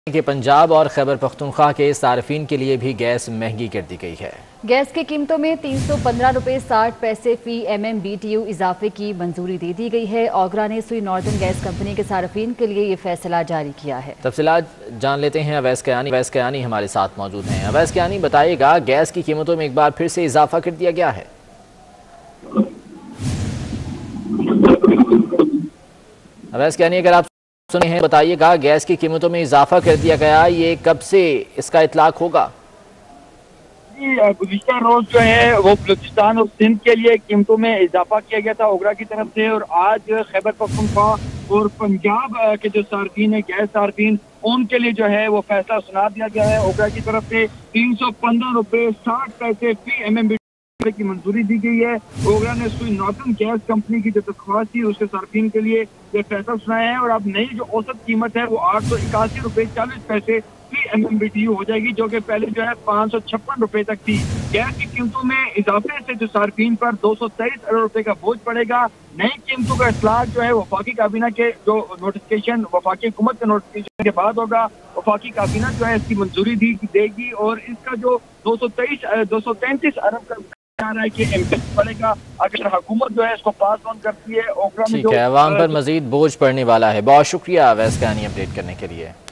کہ پنجاب اور خیبر پختونخوا کے صارفین کے لیے بھی گیس مہنگی کر دی گئی ہے۔ گیس کی قیمتوں میں 315 روپے 60 پیسے فی M M B T U اضافے کی منظوری دے دی گئی ہے۔ اوگرا نے سوئی ناردرن گیس کمپنی کے صارفین کے لیے یہ فیصلہ جاری کیا ہے۔ تفصیلات جان لیتے ہیں، اویس کیانی ہمارے ساتھ موجود ہیں۔ اویس کیانی بتائیے گا، گیس کی قیمتوں میں ایک بار پھر سے اضافہ کر دیا گیا ہے۔ اویس کیانی اگر آپ سنے ہیں بتائیے گا، گیس کی قیمتوں میں اضافہ کر دیا گیا، یہ کب سے اس کا اطلاق ہوگا؟ گزشتہ روز جو ہے وہ بلوچستان اور سندھ کے لیے قیمتوں میں اضافہ کیا گیا تھا اوگرا کی طرف سے، اور آج خیبر پختونخوا اور پنجاب کے جو صارفین ہیں، گیس صارفین، ان کے لیے جو ہے وہ فیصلہ سنا دیا گیا ہے۔ اوگرا کی طرف سے 315 روپے 60 پیسے فی ایم ایم بی کی منظوری دی گئی ہے۔ اوگرا نے سوئی ناردرن گیس کمپنی کی جو درخواست تھی اس کے صارفین کے لیے یہ فیصلہ سنایا ہے، اور اب نئی جو اوسط قیمت ہے وہ 881 روپے 40 پیسے فی M M B T U ہو جائے گی، جو کہ پہلے جو ہے 556 روپے تک تھی۔ گیس کی قیمتوں میں اضافے سے جو صارفین پر 223 ارب روپے کا بوجھ پڑے گا۔ نئی قیمتوں کا اطلاق جو ہے وفاقی کابینہ کے جو نوٹیفکیشن وفاقی حکومت کے نوٹیفکیشن کے بعد ہوگا۔ وفاقی کابینہ جو ہے اس کی منظوری دے گی، اور اس کا جو 233 ارب کا رہا ہے کہ امپیکٹ پڑے گا اگر حکومت جو ہے اس کو پاس آن کرتی ہے۔ ٹھیک ہے، عوام پر مزید بوجھ پڑنے والا ہے۔ بہت شکریہ اویس کیانی اپڈیٹ کرنے کے لیے۔